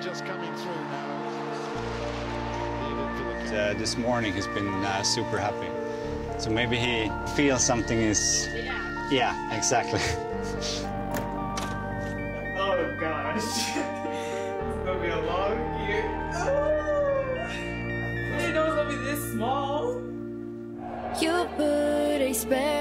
just coming through now. This morning he's been super happy. So maybe he feels something is... Yeah, exactly. Oh gosh. It's gonna be a long year. I didn't know it was gonna be this small. You put a spell